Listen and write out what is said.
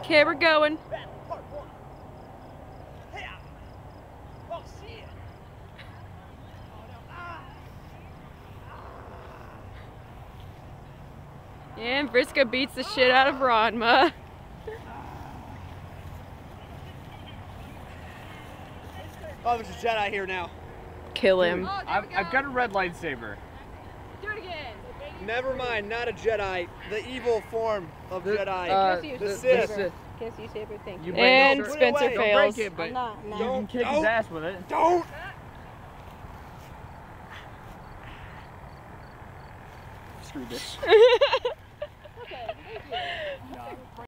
Okay, we're going. And Brisca beats the shit out of Ranma. Oh, there's a Jedi here now. Kill him. Oh, I've got a red lightsaber. Do it again. Never mind, not a Jedi. The evil form of Jedi. The Sith. Kiss you, Saber, thank you. And Put it Spencer away. fails. Don't break it, but I'm not. No. you can kick his ass with it. Don't! Screw this. Okay, thank you.